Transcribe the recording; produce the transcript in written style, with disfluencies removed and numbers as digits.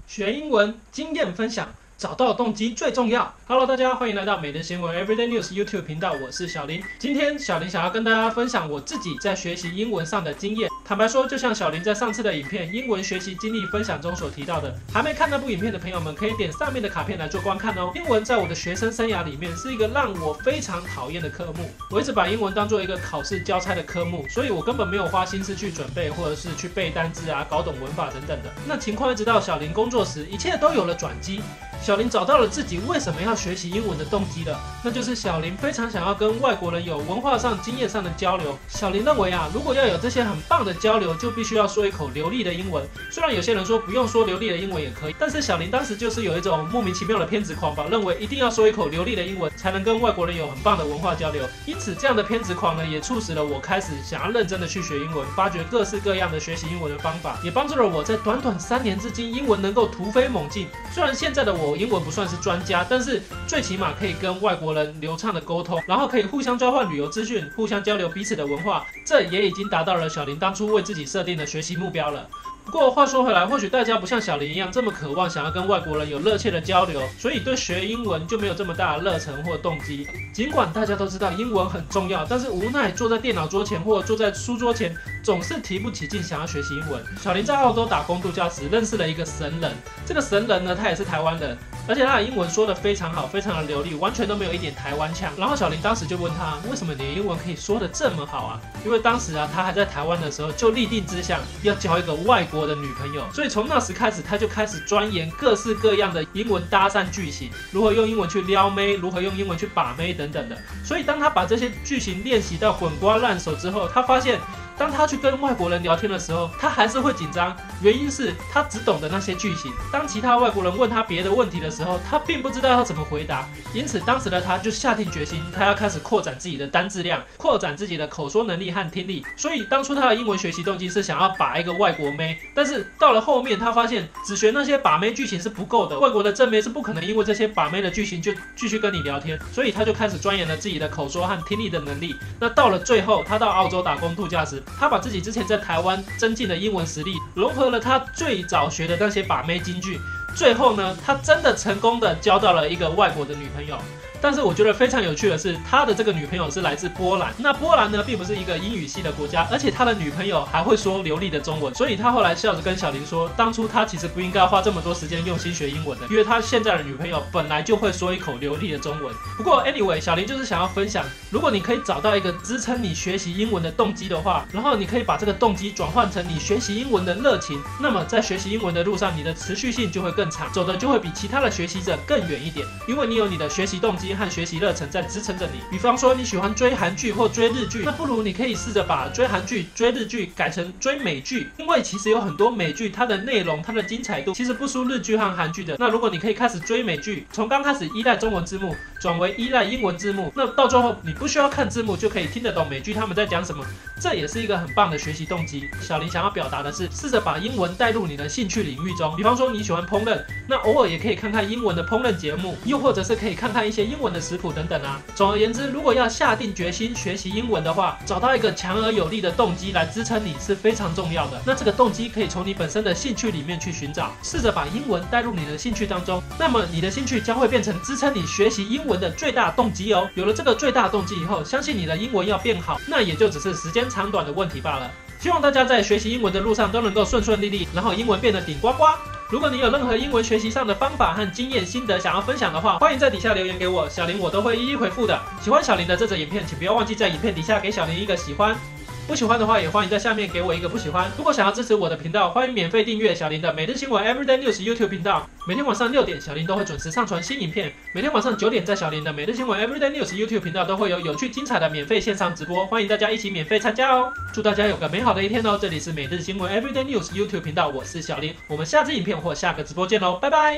学英文经验分享，找到动机最重要。Hello， 大家欢迎来到每日新闻 Everyday News YouTube 频道，我是小林。今天小林想要跟大家分享我自己在学习英文上的经验。坦白说，就像小林在上次的影片英文学习经历分享中所提到的，还没看那部影片的朋友们可以点上面的卡片来做观看哦。英文在我的学生生涯里面是一个让我非常讨厌的科目，我一直把英文当做一个考试交差的科目，所以我根本没有花心思去准备，或者是去背单字啊、搞懂文法等等的。那情况一直到小林工作时，一切都有了转机。小林找到了自己为什么要学习英文的动机了，那就是小林非常想要跟外国人有文化上、经验上的交流。小林认为啊，如果要有这些很棒的交流，就必须要说一口流利的英文。虽然有些人说不用说流利的英文也可以，但是小林当时就是有一种莫名其妙的偏执狂吧，认为一定要说一口流利的英文，才能跟外国人有很棒的文化交流。因此，这样的偏执狂呢，也促使了我开始想要认真的去学英文，发掘各式各样的学习英文的方法，也帮助了我在短短3年之间，英文能够突飞猛进。虽然现在的我英文不算是专家，但是最起码可以跟外国人流畅的沟通，然后可以互相交换旅游资讯，互相交流彼此的文化，这也已经达到了小林当初为自己设定的学习目标了。不过话说回来，或许大家不像小林一样这么渴望想要跟外国人有热切的交流，所以对学英文就没有这么大的热忱或动机。尽管大家都知道英文很重要，但是无奈坐在电脑桌前或坐在书桌前，总是提不起劲想要学习英文。小林在澳洲打工度假时认识了一个神人，这个神人呢，他也是台湾人，而且他的英文说得非常好，非常的流利，完全都没有一点台湾腔。然后小林当时就问他，为什么你的英文可以说得这么好啊？因为当时啊，他还在台湾的时候就立定志向要交一个外国的女朋友，所以从那时开始，他就开始钻研各式各样的英文搭讪句型，如何用英文去撩妹，如何用英文去把妹等等的。所以当他把这些句型练习到滚瓜烂熟之后，他发现当他去跟外国人聊天的时候，他还是会紧张，原因是他只懂得那些句型。当其他外国人问他别的问题的时候，他并不知道要怎么回答。因此当时的他就下定决心，他要开始扩展自己的单字量，扩展自己的口说能力和听力。所以当初他的英文学习动机是想要把一个外国妹，但是到了后面他发现只学那些把妹句型是不够的，外国的正妹是不可能因为这些把妹的句型就继续跟你聊天，所以他就开始钻研了自己的口说和听力的能力。那到了最后，他到澳洲打工度假时，他把自己之前在台湾增进的英文实力融合了他最早学的那些把妹金句，最后呢，他真的成功的交到了一个外国的女朋友。但是我觉得非常有趣的是，他的这个女朋友是来自波兰。那波兰呢，并不是一个英语系的国家，而且他的女朋友还会说流利的中文，所以他后来笑着跟小林说，当初他其实不应该花这么多时间用心学英文的，因为他现在的女朋友本来就会说一口流利的中文。不过 anyway， 小林就是想要分享，如果你可以找到一个支撑你学习英文的动机的话，然后你可以把这个动机转换成你学习英文的热情，那么在学习英文的路上，你的持续性就会更长，走的就会比其他的学习者更远一点，因为你有你的学习动机和学习热忱在支撑着你。比方说你喜欢追韩剧或追日剧，那不如你可以试着把追韩剧、追日剧改成追美剧，因为其实有很多美剧它的内容、它的精彩度其实不输日剧和韩剧的。那如果你可以开始追美剧，从刚开始依赖中文字幕转为依赖英文字幕，那到最后你不需要看字幕就可以听得懂美剧他们在讲什么，这也是一个很棒的学习动机。小林想要表达的是，试着把英文带入你的兴趣领域中，比方说你喜欢烹饪，那偶尔也可以看看英文的烹饪节目，又或者是可以看看一些英文的食谱等等啊。总而言之，如果要下定决心学习英文的话，找到一个强而有力的动机来支撑你是非常重要的。那这个动机可以从你本身的兴趣里面去寻找，试着把英文带入你的兴趣当中，那么你的兴趣将会变成支撑你学习英文的最大动机哦。有了这个最大动机以后，相信你的英文要变好，那也就只是时间长短的问题罢了。希望大家在学习英文的路上都能够顺顺利利，然后英文变得顶呱呱。如果你有任何英文学习上的方法和经验心得想要分享的话，欢迎在底下留言给我，小林我都会一一回复的。喜欢小林的这则影片，请不要忘记在影片底下给小林一个喜欢。不喜欢的话，也欢迎在下面给我一个不喜欢。如果想要支持我的频道，欢迎免费订阅小林的每日新闻 Everyday News YouTube 频道。每天晚上6点，小林都会准时上传新影片。每天晚上9点，在小林的每日新闻 Everyday News YouTube 频道都会有有趣精彩的免费线上直播，欢迎大家一起免费参加哦。祝大家有个美好的一天哦！这里是每日新闻 Everyday News YouTube 频道，我是小林，我们下支影片或下个直播见喽，拜拜。